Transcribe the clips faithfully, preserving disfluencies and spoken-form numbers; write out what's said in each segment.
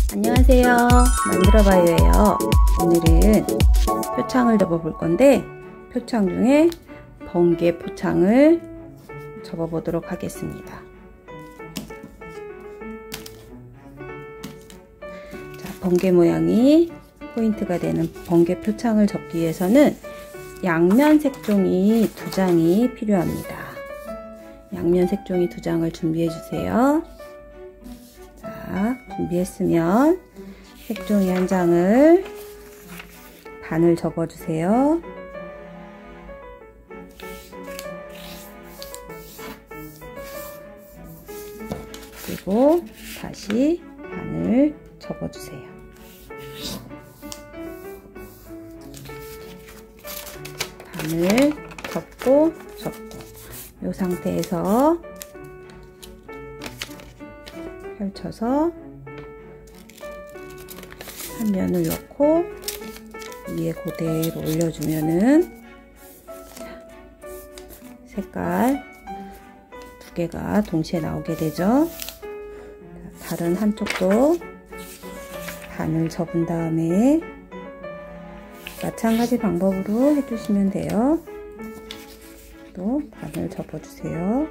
안녕하세요, 만들어봐요예요. 오늘은 표창을 접어 볼 건데 표창 중에 번개 포창을 접어 보도록 하겠습니다. 자, 번개 모양이 포인트가 되는 번개 표창을 접기 위해서는 양면 색종이 두 장이 필요합니다. 양면 색종이 두 장을 준비해 주세요. 자, 준비했으면 색종이 한 장을 반을 접어 주세요. 그리고 다시 반을 접어 주세요. 반을 접고 접고 이 상태에서 펼쳐서 한 면을 넣고 위에 그대로 올려주면은 색깔 두 개가 동시에 나오게 되죠. 다른 한쪽도 반을 접은 다음에 마찬가지 방법으로 해주시면 돼요. 또 반을 접어주세요.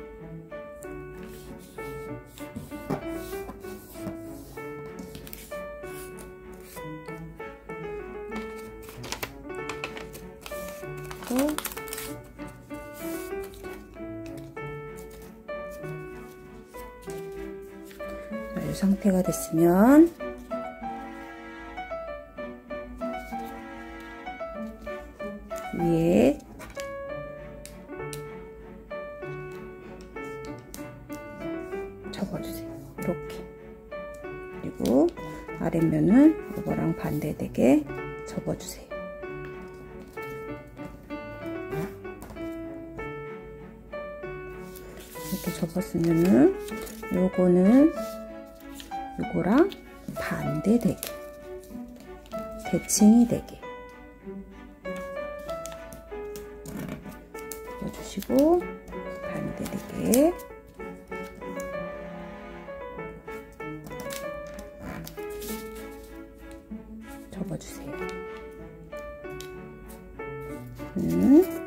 또 이 상태가 됐으면 위에 접어주세요. 이렇게. 그리고 아랫면은 이거랑 반대되게 접어주세요. 이렇게 접었으면은 요거는 요거랑 반대되게, 대칭이 되게 넣어주시고 반대되게 접어주세요. 음.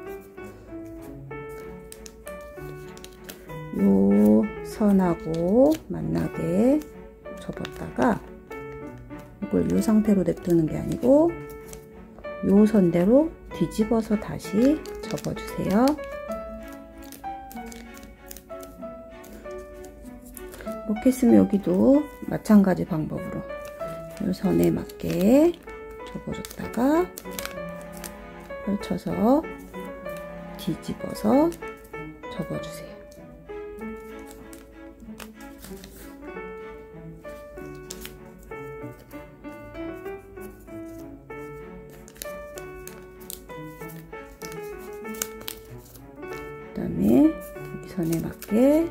요 선하고 만나게 접었다가 이걸 요 상태로 냅두는 게 아니고 요 선대로 뒤집어서 다시 접어주세요. 이렇게 했으면 여기도 마찬가지 방법으로 요 선에 맞게 접어줬다가 펼쳐서 뒤집어서 접어주세요. 그 다음에 여기 선에 맞게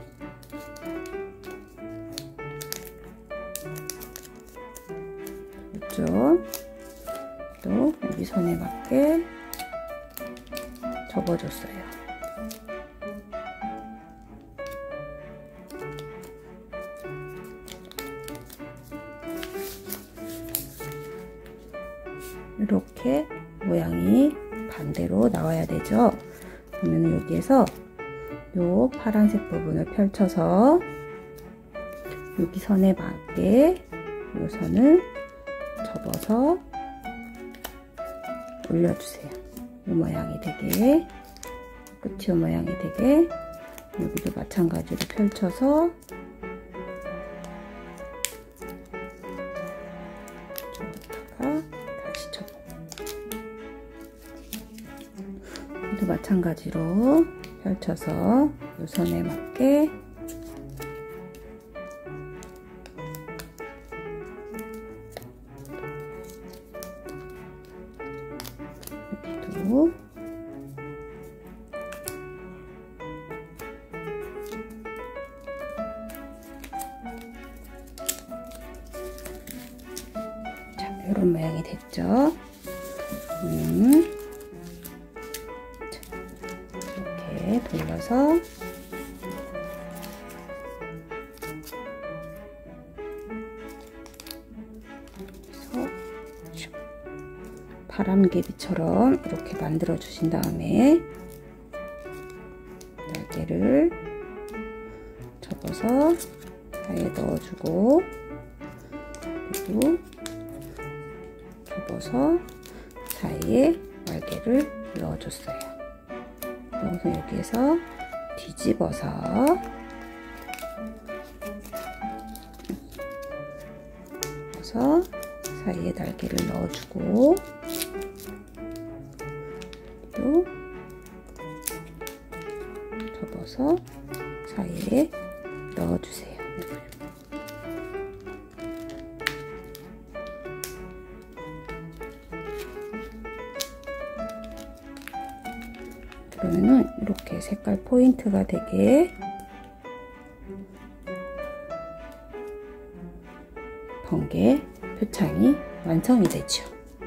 이쪽 또 여기 선에 맞게 접어줬어요. 이렇게 모양이 반대로 나와야 되죠. 그러면 여기에서 요 파란색 부분을 펼쳐서 여기 선에 맞게 요 선을 접어서 올려주세요. 이 모양이 되게, 끝이 이 모양이 되게. 여기도 마찬가지로 펼쳐서 접었다가 다시 접어. 또 마찬가지로 펼쳐서 이 선에 맞게 여기도 자, 이런 모양이 됐죠. 음. 이렇게 돌려서 바람개비처럼 이렇게 만들어 주신 다음에 날개를 접어서 사이에 넣어주고, 그리고 접어서 사이에 날개를 넣어줬어요. 그래서 여기에서 뒤집어서 사이에 날개를 넣어주고, 또 접어서 사이에 넣어주세요. 그러면은 이렇게 색깔 포인트가 되게 번개 표창이 완성이 되죠.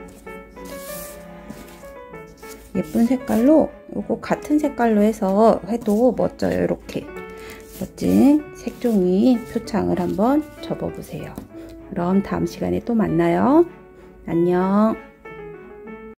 예쁜 색깔로, 요거 같은 색깔로 해서 해도 멋져요. 이렇게 멋진 색종이 표창을 한번 접어 보세요. 그럼 다음 시간에 또 만나요. 안녕.